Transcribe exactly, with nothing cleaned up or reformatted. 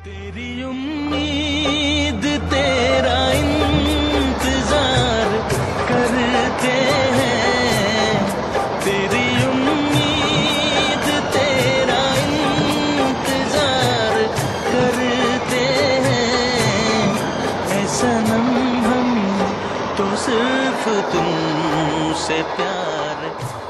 तेरी उम्मीद तेरा इंतजार करते हैं, तेरी उम्मीद तेरा इंतजार करते हैं। ऐ सनम हम तो सिर्फ तुमसे प्यार